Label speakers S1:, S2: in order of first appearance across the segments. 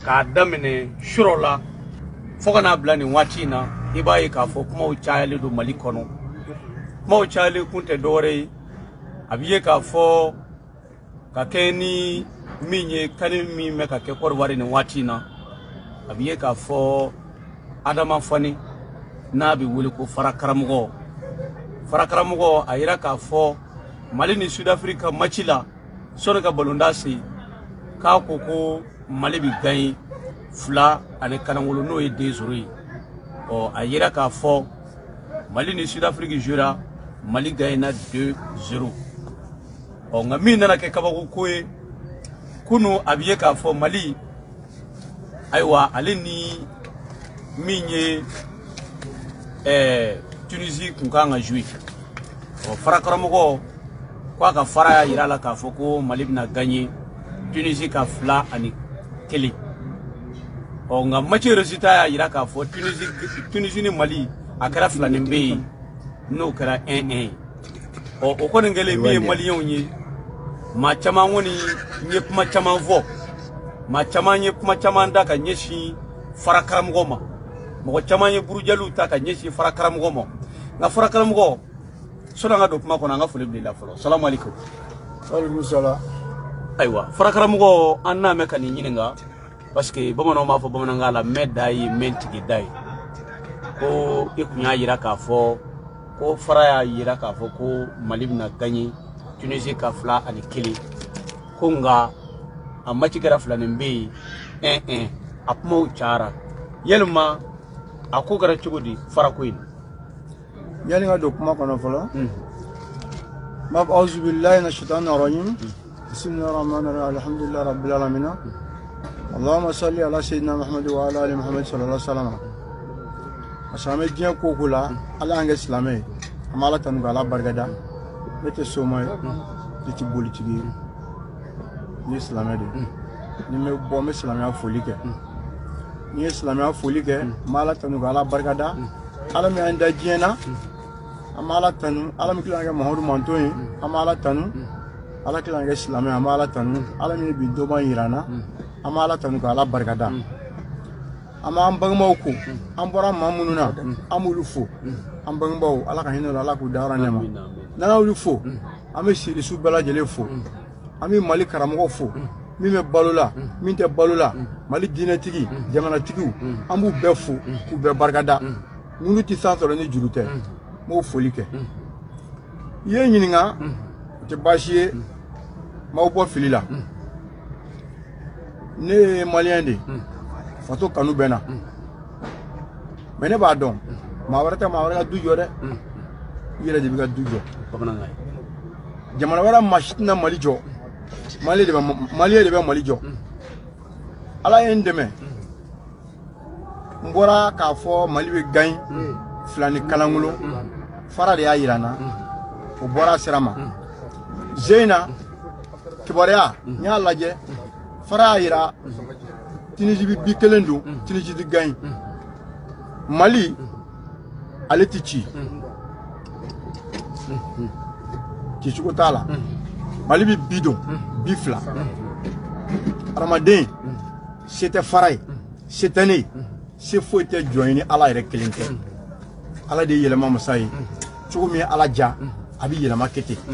S1: k'a daminɛ suro la fo ka n'a bila nin waati in na i b'a ye k'a fɔ kumaw cayalen don Mali kɔnɔ kumaw cayalen kun tɛ dɔwɛrɛ ye a b'i ye k'a fɔ ka kɛ ni min ye kani min bɛ ka kɛ Côte d'Ivoire nin waati in na a b'i ye k'a fɔ Adama Fani n'a bɛ wele ko farakaramɔgɔ a yira k'a fɔ Mali ni Sud-Afrique ka match la sɔnni ka balonda se k'a ko Mali bɛ gagner 2-0 n'o ye 2-0 ye a yira k'a fɔ Mali ni Sud-Afrique jouera Mali gagnera 2-0 nka min nana kɛ kabako ko ye kunu a b'i ye k'a fɔ Mali ayiwa ale ni min ye Tunisie kun kan ka jouer farakaramɔgɔ ko a ka fara y'a yira la k'a fɔ ko Mali bɛna gagner Tunisie ka 2-1 nka match résultat y'a yira k'a fɔ Tunisie ni Mali a kɛra 2-2 ye n'o kɛra 1-1 o kɔni kɛlen min ye Maliens ye maa caman kɔni ye kuma caman fɔ maa caman ye kuma caman da ka ɲɛsin farakaramɔgɔ ma mɔgɔ caman ye burujaliw ta ka ɲɛsin farakaramɔgɔ ma nka farakaramɔgɔ sɔnni an ka don kuma kɔnɔ an ka foli bila i la fɔlɔ salamu alaikum.
S2: Alaikum salam.
S1: Ayiwa farakaramɔgɔ an n'a mɛn ka nin ɲininka parce que bamananw b'a fɔ bamanankan la mɛ da ye mɛ tigi da ye ko i kun y'a yira k'a fɔ ko fara y'a yira k'a fɔ ko Mali bɛna gagner Tunisie ka 2-1 ko nka a match kɛra 2-2 ye 1-1 a kumaw cayara yalima a ko kɛra cogo di farako in
S2: yani ka don kuma kɔnɔ fɔlɔ a'udhu billahi minash shaitanir rajim bismillahir rahmanir rahim alhamdulillahi rabbil alamin allahumma salli ala sayyidina muhammad wa ala ali muhammad sallallahu alaihi wasallam asame diɲɛ ko ko la ala an kɛ silamɛ an b'a ala tanu k'ala barikada ne tɛ soma ye ne tɛ bolitigi ye ni silamɛ de ni n bɛ bɔ n bɛ silamɛya foli kɛ ni ye silamɛya foli kɛ n bɛ ala tanu k'ala barikada ala min y'an da diɲɛ na an bɛ ala tanu ala min tila ka kɛ Mahamadu manton ye an bɛ ala tanu ala tila ka kɛ silamɛ an bɛ ala tanu ala min bi dɔban yira na an bɛ ala tanu k'ala barikada an b'an bangebaaw ko an bɔra maa minnu na an b'olu fo an bangebaaw ala ka hinɛ la ala k'u dayɔrɔ nɛɛma n'an y'olu fo an bɛ sirisiw bɛɛ lajɛlen fo an bɛ Mali karamɔgɔ fo min bɛ balo la min tɛ balo la Mali diinɛtigi jamanatigiw an b'u bɛɛ fo k'u bɛɛ barikada minnu tɛ san sɔrɔ ni juru tɛ n b'o foli kɛ i ye n ɲininka o tɛ baasi ye n b'aw bɔ fili la ne ye Malien de faso kanu bɛ n na mais ne b'a dɔn maa wɛrɛ tɛ maa wɛrɛ ka du jɔ dɛ i yɛrɛ de bɛ ka du jɔ jamana wɛrɛ maa si tɛna Mali jɔ Malien de bɛ Mali jɔ ala ye n dɛmɛ n bɔra k'a fɔ Mali bɛ gagner 2-0 fara de y'a yira n na o bɔra sira ma Zeyna kibaruya n y'a lajɛ fara y'a yira Tunisie bɛ 1 don Tunisie tɛ gagner Mali ale tɛ ci cogo t'a la Mali bɛ 2 don 2 adamaden se tɛ fara ye se tɛ ne se foyi tɛ jɔn ni ala yɛrɛ kelen tɛ ala de ye yɛlɛma masa ye cogo min ala ja a bɛ yɛlɛma kɛ ten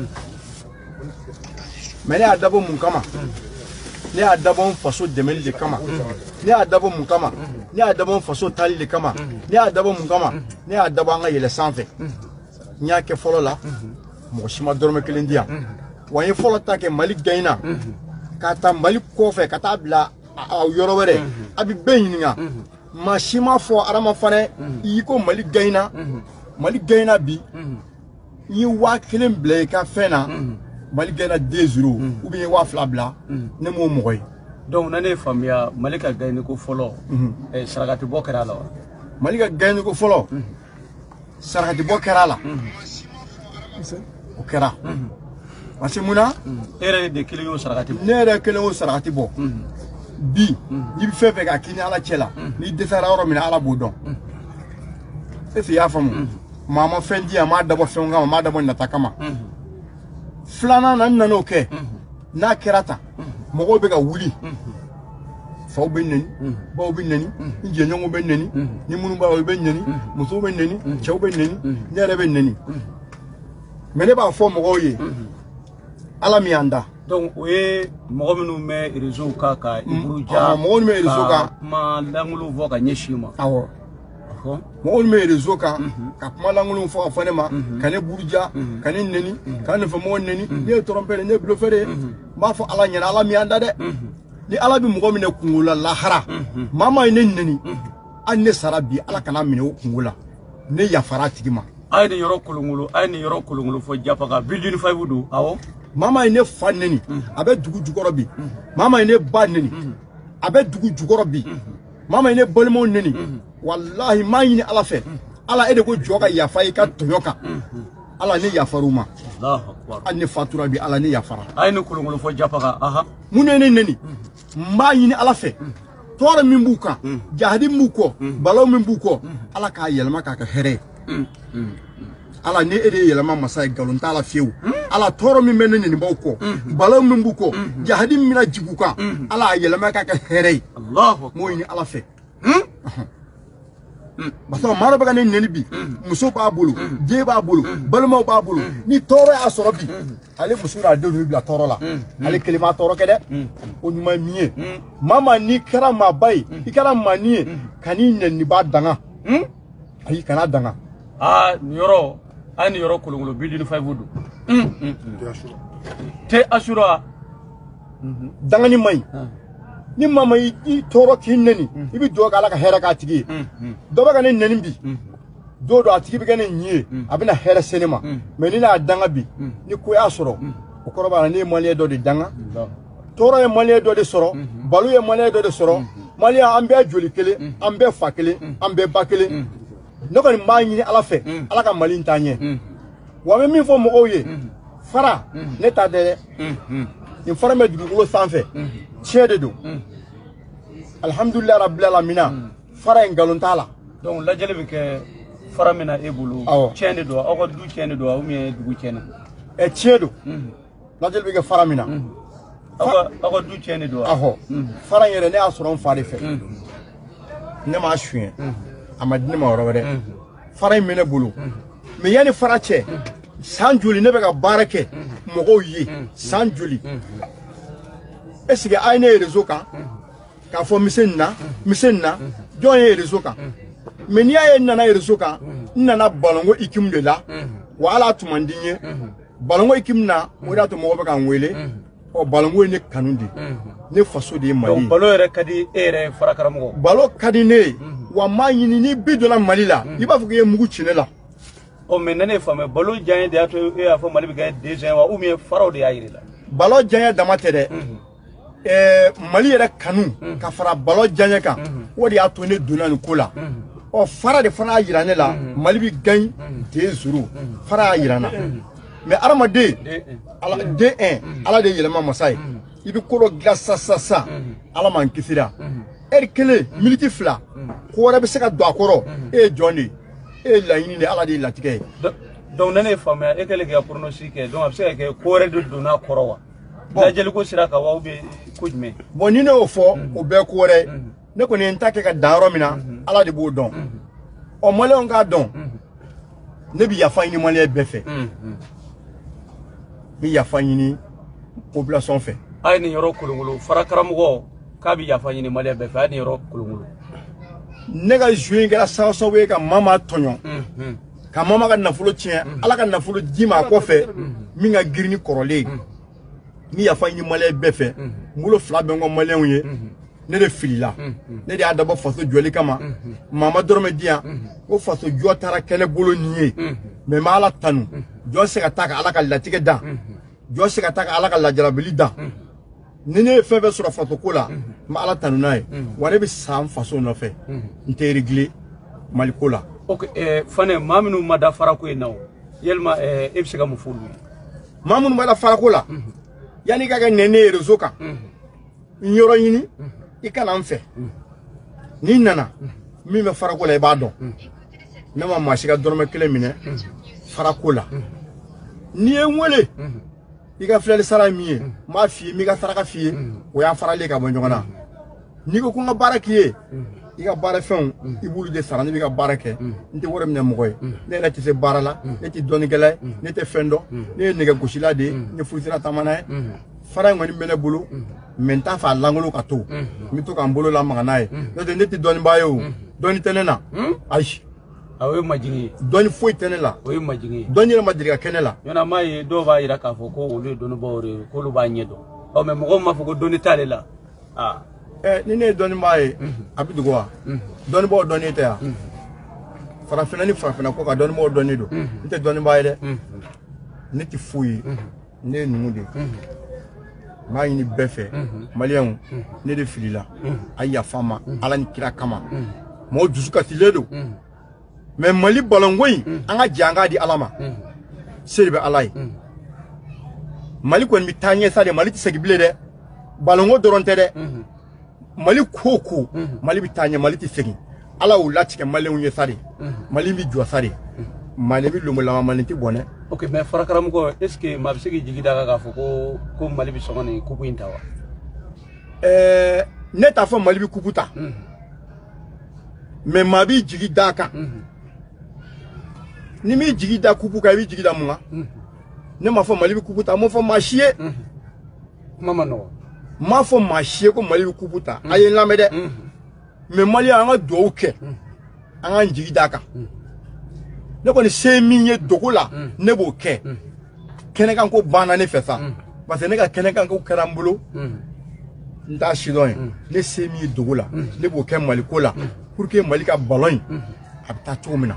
S2: mais ne y'a dabɔ mun kama ne y'a dabɔ n faso dɛmɛli de kama ne y'a dabɔ mun kama ne y'a dabɔ n faso tali de kama ne y'a dabɔ mun kama ne y'a dabɔ an ka yɛlɛ sanfɛ n y'a kɛ fɔlɔ la mɔgɔ si ma dɔrɔmɛ 1 di yan wa n ye fɔlɔ ta kɛ Mali gagner ka taa Mali kɔfɛ ka taa bila yɔrɔ wɛrɛ a bɛ bɛɛ ɲininka maa si ma fɔ Adama Fane i y'i ko Mali gagner bi i ye 1000 bila i ka fɛn na Mali gagner 2-0 ou bien 2000 bila ne m'o mɔgɔ ye
S1: donc na ne faamuya Mali ka gagner ko fɔlɔ sarakati bɔ kɛra la wa
S2: Mali ka gagner ko fɔlɔ sarakati bɔ kɛra la o kɛra parce que munna
S1: e yɛrɛ de kelen y'o sarakati bɔ
S2: ne yɛrɛ kelen y'o sarakati bɔ bi n'i bɛ fɛn fɛn k'a k'i ni ala cɛ la n'i dɛsɛra yɔrɔ min na ala b'o dɔn est-ce que i y'a faamu maa ma fɛn di yan m'a dabɔ fɛnw kama m'a dabɔ nata kama filanan na n nan'o kɛ n'a kɛra tan mɔgɔw bɛ ka wuli faw bɛ neni baw bɛ neni ni jɛɲɔgɔnw bɛ neni ni minnu b'a olu bɛ neni musow bɛ neni cɛw bɛ neni ne yɛrɛ bɛ neni mais ne b'a fɔ mɔgɔw ye ala min y'an da
S1: donc o ye mɔgɔ minnu bɛ réseau kan ka Iburuja
S2: mɔgɔ minnu bɛ réseau kan
S1: kuma langolo fɔ ka ɲɛsin ma
S2: awɔ mɔgɔ minnu bɛ réseau kan ka kuma langolo fɔ ka fɔ ne ma ka ne Buruja ka ne neni ka ne fɛmɔgɔ neni ne ye trompé ne ye bluffé de n b'a fɔ ala ɲɛna ala min y'an da dɛ ni ala bɛ mɔgɔ minɛ kungo la lahara maa ma ye ne neni hali ne sara bi ala kana minɛ o kungo la ne yafara a tigi ma
S1: a ye nin yɔrɔ kolongolo fɔ Japaga building 5 don awɔ
S2: mama ye ne fa neni a bɛ dugu jukɔrɔ bi mama ye ne ba neni a bɛ dugu jukɔrɔ bi mama ye ne balimaw neni wallahi maa ɲini ala fɛ ala e de ko jɔ ka yafa i ka tɔɲɔ kan ala ne yafar'u ma hali ne fatura bi ala ne yafara
S1: a ye nin kolongolo fɔ Japaga aha
S2: mun ne neni n b'a ɲini ala fɛ tɔɔrɔ min b'u kan jahadi min b'u kɔ balaw min b'u kɔ ala k'a yɛlɛma k'a kɛ hɛrɛ ye ala ne e de ye yɛlɛma masa ye nkalon t'a la fiyewu ala tɔɔrɔ min bɛ ne nenibaw kɔ balaw min b'u kɔ jahadi min bɛna jigin u kan ala y'a yɛlɛma k'a kɛ hɛrɛ ye n b'o ɲini ala fɛ parce que maa dɔ bɛ ka ne neni bi muso b'a bolo den b'a bolo balimaw b'a bolo ni tɔɔrɔ y'a sɔrɔ bi ale muso n'a denw bɛ bila tɔɔrɔ la ale kelen m'a tɔɔrɔ kɛ dɛ o ɲuman ye min ye maa maa n'i kɛra maaba ye i kɛra maanin ye ka n'i nɛnibaa danga ayi kana danga
S1: nin yɔrɔ a ye nin yɔrɔ kolongolo building 5 don te Asura
S2: dangani man ɲi ni mama i tɔɔrɔ k'i neni i bɛ dugawu kɛ ala ka hɛrɛ k'a tigi ye dɔ bɛ ka ne neni bi don dɔ a tigi bɛ kɛ ne ɲi ye a bɛna hɛrɛ se ne ma mais ni n'a danga bi ni ko y'a sɔrɔ o kɔrɔ b'a la ne ye maliyɛn dɔ de danga tɔɔrɔ ye maliyɛn dɔ de sɔrɔ balo ye maliyɛn dɔ de sɔrɔ maliyɛn an bɛɛ joli kelen an bɛɛ fa kelen an bɛɛ ba kelen ne kɔni b'a ɲini ala fɛ ala ka mali in taa ɲɛ wa n bɛ min fɔ mɔgɔw ye fara ne ta tɛ dɛ nin fara bɛ dugukolo sanfɛ tiɲɛ de don alhamdulilayi rabbil alamina fara in nkalon t'a la
S1: donc lajɛli bɛ kɛ fara min na e bolo tiɲɛ de don aw ka du tiɲɛ de don ou bien dugu tiɲɛna
S2: tiɲɛ don lajɛli bɛ kɛ fara min na
S1: aw ka du tiɲɛ de don
S2: awɔ fara in yɛrɛ ne y'a sɔrɔ n fa de fɛ ne m'a suɲɛ a ma di ne ma yɔrɔ wɛrɛ fara in bɛ ne bolo mais yanni fara cɛ san joli ne bɛ ka baara kɛ mɔgɔw ye san joli est-ce que a ye ne ye réseau kan k'a fɔ n bɛ se nin na jɔn ye réseau kan mais n'i y'a ye n nana réseau kan n nana balongo équipe de la wa ala tun man di n ye balongo équipe na o de y'a to mɔgɔw bɛ ka n wele ɔ balongo ye ne kanu de ne faso de ye Mali ye
S1: balo yɛrɛ ka di e yɛrɛ fara karamɔgɔ
S2: balo ka di ne ye wa n b'a ɲini n'i bi donna Mali la i b'a fɔ k'i ye mugu ci ne la
S1: mais ne faamuya balo diya de y'a to e y'a fɔ Mali bɛ kɛ deuxième wa ou bien faraw de y'a yir'i la
S2: balo diya dama tɛ dɛ Mali yɛrɛ kanu ka fara balo diya kan o de y'a to ne donna nin ko la ɔ fara de fana y'a yira ne la Mali bɛ gagne den zuru fara y'a yira n na mais adamaden den ala de ye yɛlɛma masa ye i bɛ ko dɔ dilan sa ala m'an kisira heure kelen miniti fila ko wɛrɛ bɛ se ka don a kɔrɔ e ye jɔn de ye e ye laɲini de ala de ye latigɛ ye
S1: donc ne faamuya e kɛlen k'i ka pronostic kɛ donc a bɛ se ka kɛ ko wɛrɛ de donna a kɔrɔ wa lajɛli ko sira kan wa ou bien ko jumɛn
S2: bon ni ne y'o fɔ o bɛɛ ko wɛrɛ ne kɔni ye n ta kɛ ka dan yɔrɔ min na ala de b'o dɔn ɔ maliyɛnw k'a dɔn ne bɛ yafa ɲini maliyɛn bɛɛ fɛ n bɛ yafa ɲini population fɛ
S1: a ye nin yɔrɔ kolongolo fara karamɔgɔ k'a bɛ yafa ɲini maliyɛn bɛɛ fɛ a ye nin yɔrɔ kolongolo
S2: ne ka joué kɛra sababu ye ka mama tɔɲɔ ka mama ka nafolo tiɲɛ ala ka nafolo di ma a kɔfɛ min ka girin ni kɔrɔlen ni yafa ɲini maliyɛn bɛɛ fɛ n bolo fila bɛ n kɔ maliyɛnw ye ne de filila ne de y'a dabɔ faso jɔli kama mama dɔrɔmɛ di yan ko faso jɔ taara kɛlɛ bolo nin ye mais n bɛ ala tanu jɔ se ka taa ka ala ka latigɛ dan jɔ se ka taa ka ala ka lajarabili dan ni ne ye fɛn fɛn sɔrɔ faso ko la n bɛ ala tanu n'a ye wa ne bɛ san faso nɔfɛ n tɛ réglé Mali ko la.
S1: ok Fane maa minnu ma da farako in na o yalima e bɛ se ka mun fɔ olu ye.
S2: maa minnu ma da farako la yanni i ka kɛ nɛnɛ ye réseau kan n yɔrɔ ɲini i kana n fɛ n'i nana min bɛ farako la i b'a dɔn ne ma maa si ka dɔrɔmɛ kelen minɛ farako la n'i ye n wele i ka filɛli sara min ye n b'a f'i ye n b'i ka saraka f'i ye o y'a faralen ka bɔ ɲɔgɔn na ni ko nga baara k'i ye i ka baara fɛnw i b'olu de sara ne bɛ ka baara kɛ n tɛ wari minɛ mɔgɔ ye ne yɛrɛ tɛ se baara la ne tɛ dɔnnikɛla ye ne tɛ fɛn dɔn ne ye nɛgɛ gosila de ye n ye furusira taamana ye fara in kɔni bɛ ne bolo mɛ n t'a fɛ a langolo ka to n bɛ to ka n bolo lamaga n'a ye n'o tɛ ne tɛ dɔnnibaa ye o dɔnni tɛ ne na ayi
S1: o ye majigin ye
S2: dɔnni foyi tɛ ne la
S1: o ye majigin ye
S2: dɔnni yɛrɛ ma deli ka kɛ ne la
S1: ɲɔna maa ye dɔw b'a yira k'a fɔ ko olu ye dɔnnibaaw de ye k'olu b'a ɲɛ dɔn ɔ mɛ mɔgɔw m'a fɔ ko dɔnni t'ale la
S2: ni ne ye dɔnnibaa ye a bɛ dogo wa dɔnnibaaw dɔnnen tɛ yan farafinna ni farafinna ko ka dɔnnibaaw dɔnnen don n tɛ dɔnnibaa ye dɛ ne tɛ foyi ye ne ye numu de ye n b'a ɲini bɛɛ fɛ maliyɛnw ne de filila a yafa n ma ala ni kira kama mɔgɔw dusu kasilen don mɛ mali balonko in an ka jɛ an k'a di ala ma se de bɛ ala ye mali kɔni bɛ taa ɲɛ sa de mali tɛ segin bilen dɛ balonko dɔrɔn tɛ dɛ mali ko ko mali bɛ taa ɲɛ mali tɛ segin ala y'u latigɛ maliyɛnw ye sa de mali bɛ jɔ sa de mali bɛ lomolama mali tɛ bɔn dɛ.
S1: ok mais farakaramɔgɔ est ce que maa bɛ se k'i jigi da kan k'a fɔ ko mali bɛ sɔn nin kuku in ta wa.
S2: ne t'a fɔ mali bɛ kuku ta mais maa b'i jigi da kan ni m'i jigi da kuku kan i b'i jigi da mun kan ne m'a fɔ mali bɛ kuku ta n m'a fɔ maa si ye.
S1: kuma ma nɔgɔ.
S2: n m'a fɔ maa si ye ko mali bɛ kuku ta a ye n lamɛn dɛ mais maliyɛn an ka duwawu kɛ an k'an jigi da kan. ne kɔni se min ye dogo la ne b'o kɛ kɛnɛkan ko banna ne fɛ sa parce que ne ka kɛnɛkan ko kɛra n bolo n t'a sidɔn ye ne se min ye dogo la ne b'o kɛ mali ko la pour que mali ka ballon in a bɛ taa cogo min na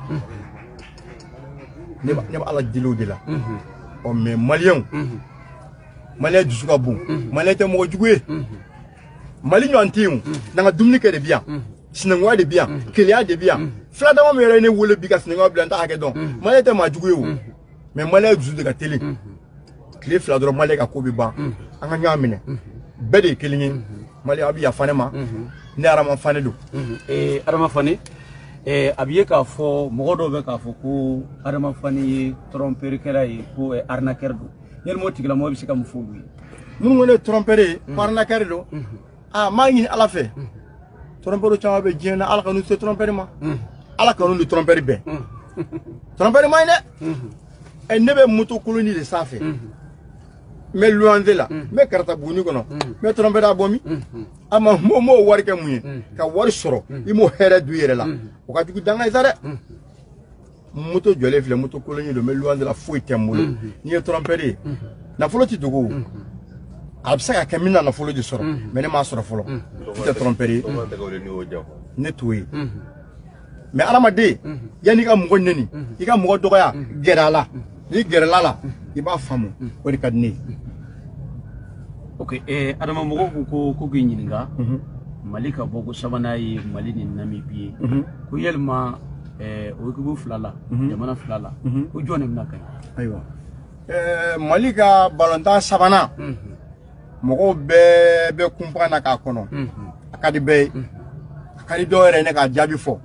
S2: ne bɛ ala deli o de la ɔ mais maliyɛnw maliyɛn dusu ka bon maliyɛn tɛ mɔgɔ jugu ye mali ɲɔgɔn tɛ yen n'an ka dumuni kɛ de bi yan sinankunya de bi yan keleya de bi yan fila dama min yɛrɛ ne wele bi ka sinankunya bila n t'a hakɛ dɔn maliyɛn tɛ maa jugu ye o mais maliyɛn dusu de ka teli tile fila dɔrɔn maliyɛn ka ko bɛ ban an ka ɲɔgɔn minɛ bɛɛ de ye kelen ye maliyɛn a bɛ yafa ne ma ne Adama Fane don.
S1: Adama Fane a bɛ ye k'a fɔ mɔgɔ dɔw bɛ k'a fɔ ko Adama Fane ye tromperie ye ko arnaqueur don yalima o tigilamɔgɔ bɛ se ka mun fɔ olu ye.
S2: minnu ko ne ye tromperie ye ko arnaqueur don n b'a ɲini ala fɛ. Tromperie caman bɛ diɲɛ na ala ka n'u se tromperie ma ala ka n'u ni tromperie bɛɛ tromperie ma ɲi dɛ ne bɛ moto koloni de sanfɛ n bɛ luwanze la n bɛ karata buguni kɔnɔ n bɛ tromperie a bɔ min a ma m'o wari kɛ mun ye ka wari sɔrɔ i m'o hɛrɛ du i yɛrɛ la o ka jugu danga ye sa dɛ moto jɔlen filɛ moto koloni don n bɛ luwanze la foyi tɛ n bolo n'i ye tromperie ye nafolo tɛ dogo a bɛ se ka kɛ min na nafolo de sɔrɔ mais ne m'a sɔrɔ fɔlɔ n tɛ tromperie ne t'o ye mais adamaden yanni i ka mɔgɔ neni i ka mɔgɔ dɔgɔya gɛrɛ a la n'i gɛrɛla la i b'a faamu o de ka di ne ye.
S1: ok adama mɔgɔw ko k'i ɲininka mali ka bɔ ko sabanan ye mali ni namibi ye ko yalima o ekipu fila la jamana fila la ko jɔn de bɛna ka ɲi.
S2: ayiwa mali ka balontan sabanan mɔgɔw bɛɛ bɛ kunpan na k'a kɔnɔ a ka di bɛɛ ye a ka di dɔw yɛrɛ ye ne k'a jaabi fɔ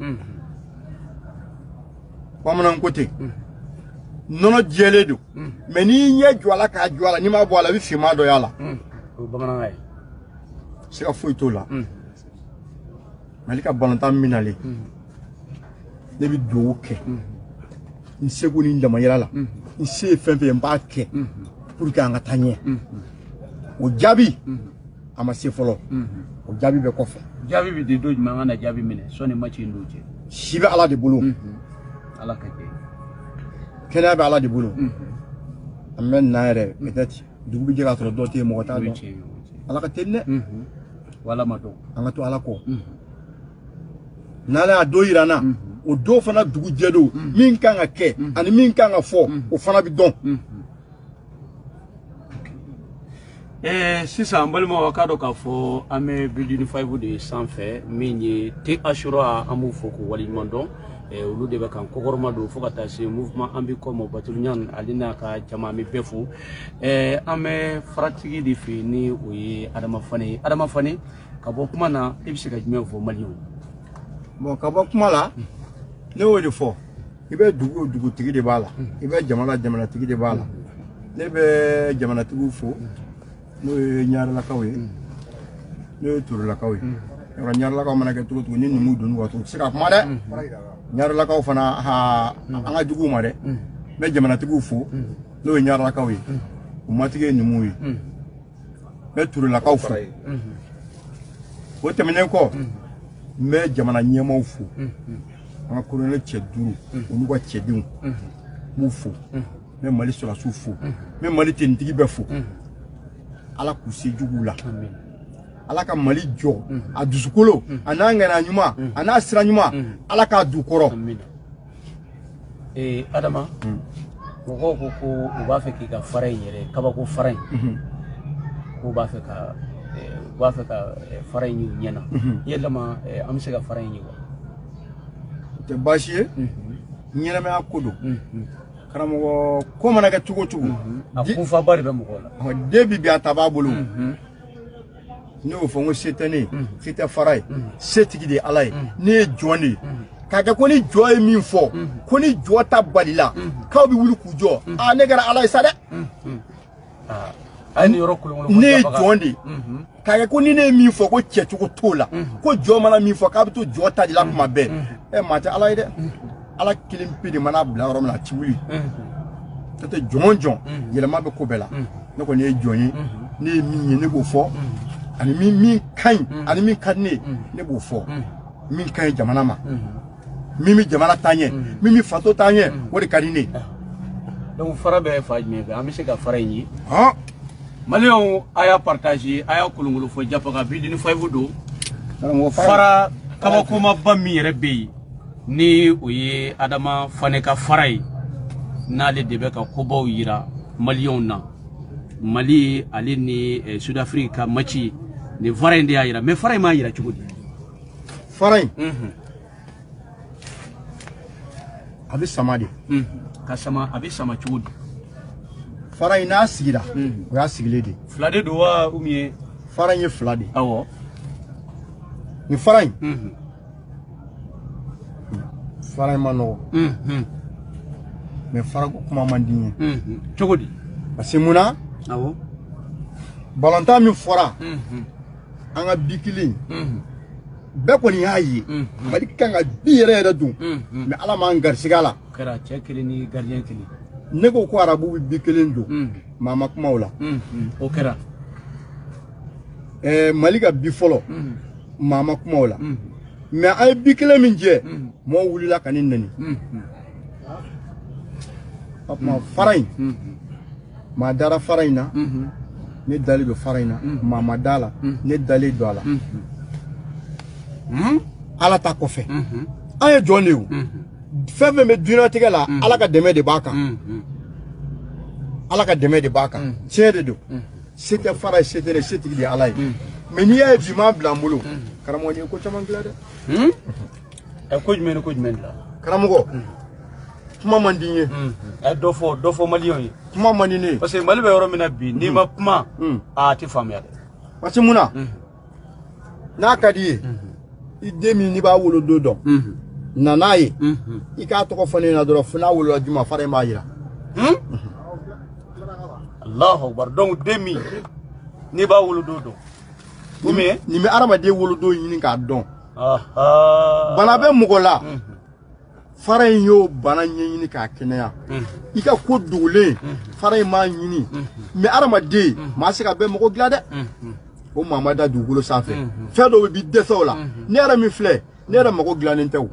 S2: bamananw ko ten nɔnɔ jɛlen don mais n'i ɲɛ jɔ a la k'a jɔ a la n'i m'a bɔ a la i bɛ finman dɔ y'a la
S1: o ye bamanankan ye
S2: se ka foyi t'o la mali ka balontan minalen ne bɛ duwawu kɛ n seko ni n damayira la n se ye fɛn fɛn n b'a kɛ pour que an ka taa ɲɛ o jaabi a ma se fɔlɔ o jaabi bɛ kɔfɛ.
S1: jaabi bɛ di don jumɛn an ka na jaabi minɛ sɔnni match in don cɛ.
S2: si bɛ ala de bolo.
S1: ala ka kɛ.
S2: kɛnɛya bɛ ala de bolo. an bɛ na yɛrɛ peut-être dugu bɛ jɛ k'a sɔrɔ dɔ tɛ yen mɔgɔ t'a dɔn ala ka teli dɛ.
S1: wala ma dɔn.
S2: an ka to ala kɔ. n'ala y'a don yira n na o don fana dugu jɛ don min kan ka kɛ ani min kan ka fɔ o fana bɛ dɔn.
S1: sisan an balimaw k'a dɔn k'a fɔ an bɛ building 5 de sanfɛ min ye te asura an b'u fɔ k'u waleɲuman dɔn olu de bɛ kan kɔkɔrɔma don fo ka taa se mouvement an bɛ kɔmɔ Batuluɲan ale n'a ka jama an bɛ bɛɛ fo an bɛ faratigi de fɛ ni o ye Adama Fane ye Adama Fane ka bɔ kuma na i bɛ se ka jumɛn fɔ maliyɛnw.
S2: bon ka bɔ kuma la ne y'o de fɔ i bɛ dugu o dugutigi de b'a la i bɛ jamanatigi de b'a la ne bɛ jamanatigiw fo n'o ye ɲarelakaw ye n'o ye turulakaw ye Nyarlakaw mana kɛ cogo ni numu dun wato se ka kuma dɛ Nyarlakaw fana ha an ka jugu ma dɛ bɛ jamanatigiw fo n'o ye Nyarlakaw ye u matigi numu ye bɛ Turelakaw fo o tɛmɛnen kɔ bɛ jamana ɲɛmaaw fo an ka colonel cɛ 5 olu ka cɛdenw m'u fo bɛ Mali sɔrɔsiw fo bɛ Mali tenitigi bɛ fo Ala k'u se jugu la Ala ka Mali jɔ a dusukolo a n'a ŋana ɲuman a n'a sira ɲuman Ala k'a du kɔrɔ
S1: Adama mɔgɔw ko u b'a fɛ k'i ka fara in yɛrɛ kabako fara in k'u b'a fɛ ka fara in y'u ɲɛna yɛlɛma an bɛ se ka fara in ye wa
S2: o tɛ baasi ye ɲɛnamaya ko don karamɔgɔ ko mana kɛ cogo cogo
S1: a kunfaba de bɛ mɔgɔw la
S2: debi bi a ta b'a bolo ne y'o fɔ n ko se tɛ ne se tɛ fara ye setigi de ye Ala ye ne ye jɔn de ye k'a kɛ ko ni jɔ ye min fɔ ko ni jɔ ta bali la k'aw bɛ wuli k'u jɔ ne kɛra Ala ye sa dɛ ne ye jɔn de ye k'a kɛ ko ni ne ye min fɔ ko cɛcogo t'o la ko jɔ mana min fɔ k'a bɛ to jɔ ta de la kuma bɛɛ maa tɛ Ala ye dɛ Ala kelen pe de mana bila yɔrɔ min na a ti wuli n'o tɛ jɔn jɔn yɛlɛma bɛ ko bɛɛ la ne kɔni ye jɔn ye ne ye min ye ne b'o fɔ ani min ka ɲi ani min ka di ne b'o fɔ min ka ɲi jamana ma min bɛ jamana taa ɲɛ min bɛ faso taa ɲɛ o de ka di ne
S1: donc fara bɛ fa jumɛn fɛ an bɛ se ka fara in ye Maliyɛnw a y'a partage a y'a kolongolo fɔ Japaga bi ni 5 don fara kabakomaba min yɛrɛ bɛ yen ni o ye Adama Fane ka fara ye n'ale de bɛ ka kobaw yira Maliyɛnw na Mali ale ni Sud-Afrique ka match ni fara in de y'a yira mais fara in m'a yira cogo di
S2: fara in a bɛ sama de
S1: ka sama a bɛ sama cogo di
S2: fara in n'a sigira o y'a sigilen de
S1: fila de don wa ou bien
S2: fara in ye fila de
S1: awɔ
S2: ni fara in fara in ma nɔgɔ mais fara ko kuma man di n ye
S1: cogo di
S2: parce que munna
S1: awɔ
S2: balontan min fɔra an ka bi kelen bɛɛ kɔni y'a ye Mali kan ka bi yɛrɛ dun mais Ala m'an garisɛgɛ a la
S1: kɛra cɛ kelen ni gardien kelen
S2: ne ko ko arabu bɛ bi kelen don maa ma kuma o la
S1: o kɛra
S2: Mali ka bi fɔlɔ maa ma kuma o la mais an ye bi kelen min jɛ mɔgɔw wulila ka ne nɛni o tuma fara in maa dara fara in na ne dalen don fara in na maa ma da la ne dalen don a la Ala ta kɔfɛ an ye jɔn de ye fɛn fɛn bɛ diɲɛlatigɛ la Ala ka dɛmɛ de b'a kan Ala ka dɛmɛ de b'a kan tiɲɛ de don se tɛ fara ye se tɛ ne setigi de ye Ala ye mais n'i y'a ye bi m'a bila n bolo karamɔgɔ ni ye ko caman dilan dɛ
S1: ko jumɛn ni ko jumɛn dilan
S2: karamɔgɔ kuma man di n ye
S1: dɔ fɔ Maliyɛnw ye
S2: kuma man di ne ye
S1: parce que Mali bɛ yɔrɔ min na bi n'i ma kuma a tɛ faamuya dɛ
S2: parce que munna n'a ka di ye i den min n'i b'a wolo don dɔn na n'a ye i k'a tɔgɔ fɔ ne ɲɛna dɔrɔn fo n'a wolola juma fara in b'a jira
S1: Allahu Akbar donc den min n'i b'a wolo don dɔn
S2: nin bɛ adamaden wolodon ɲini k'a dɔn bana bɛ mɔgɔ la fara in y'o bana ɲɛɲini k'a kɛnɛya i ka ko dogolen fara in m'a ɲini mais adamaden maa se ka bɛɛ mɔgɔ dilan dɛ o maa ma da dugukolo sanfɛ fɛn dɔw bɛ dɛsɛ o la ne yɛrɛ min filɛ ne yɛrɛ mago dilannen tɛ o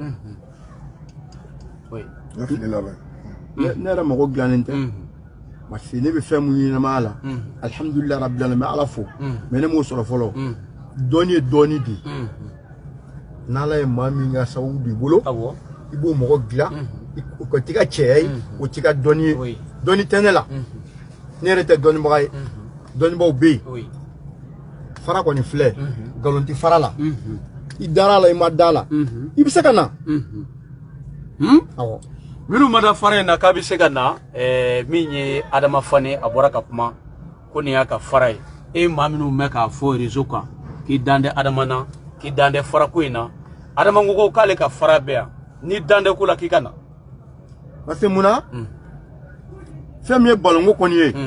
S2: ne yɛrɛ mago dilannen tɛ parce que ne bɛ fɛn mun ɲɛnamaya la alhamdulilayi rabbil alamin Ala fo mais ne m'o sɔrɔ fɔlɔ dɔɔni ye dɔɔni di n'Ala ye maa min ka sababu don i bolo i b'o mɔgɔ dilan o ka t'i ka cɛya ye o t'i ka dɔɔni ye dɔɔni tɛ ne la ne yɛrɛ tɛ dɔɔnibaga ye dɔɔnibaw bɛ yen fara kɔni filɛ nkalon tɛ fara la i dara la i ma da la i bɛ se ka na awɔ
S1: minnu ma da fara in na k'a bɛ se ka na min ye Adama Fane a bɔra ka kuma ko nin y'a ka fara ye e maa minnu bɛ k'a fɔ réseau kan k'i dan tɛ Adama na k'i dan tɛ farako in na Adama ko k'ale ka fara bɛ yan ni dan tɛ ko la k'i ka na
S2: parce que munna fɛn min ye balonko kɔni ye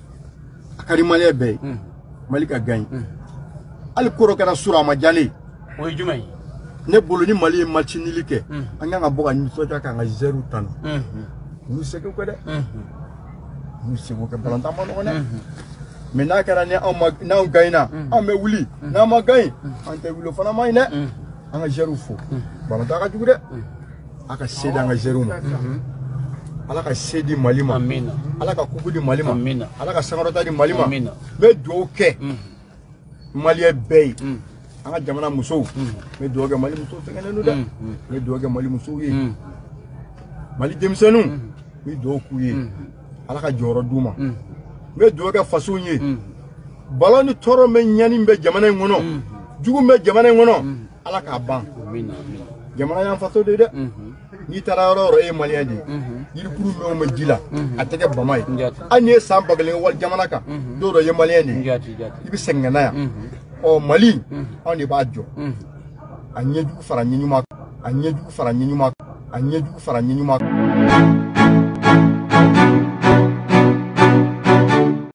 S2: a ka di maliyɛn bɛɛ ye Mali ka gagner hali koro kɛra sura a ma diya ne ye
S1: o ye jumɛn ye
S2: ne bolo ni Mali ye match nili kɛ an kan ka bɔ ka nisɔndiya k'an ka zɛriw tanu n'u seko kɛ dɛ n'u seko kɛ balontan ma nɔgɔn dɛ mais n'a kɛra ni n'anw gagnera an bɛ wuli n'an ma gagne an tɛ wuli o fana ma ɲi dɛ an ka zɛriw fo balontan ka jugu dɛ a ka se di an ka zɛriw ma Ala ka se di Mali ma Ala ka kuku di Mali ma Ala ka sankɔrɔta di Mali ma n bɛ dugawu kɛ Maliyɛn bɛɛ ye an ka jamana musow n bɛ dugawu kɛ Mali musow sɛgɛnnen don dɛ n bɛ dugawu kɛ Mali musow ye Mali denmisɛnninw n bɛ dugawu k'u ye Ala ka jɔyɔrɔ d'u ma n bɛ dugawu kɛ fasow ye balo ni tɔɔrɔ bɛ ɲani bɛ jamana in kɔnɔ jugu bɛ jamana in kɔnɔ Ala k'a ban jamana y'an faso de dɛ n'i taara yɔrɔ yɔrɔ e ye Maliyɛn de yirikuru mɛnw bɛ ji la a tɛ kɛ bama ye hali n'i ye san 1000 wali jamana kan dɔw dɔ ye Maliyɛn de i bɛ sɛgɛn na yan ɔ Mali anw de b'a jɔ a ɲɛjugu fara ɲɛɲuman a ɲɛjugu fara ɲɛɲuman a ɲɛjugu fara ɲɛɲuman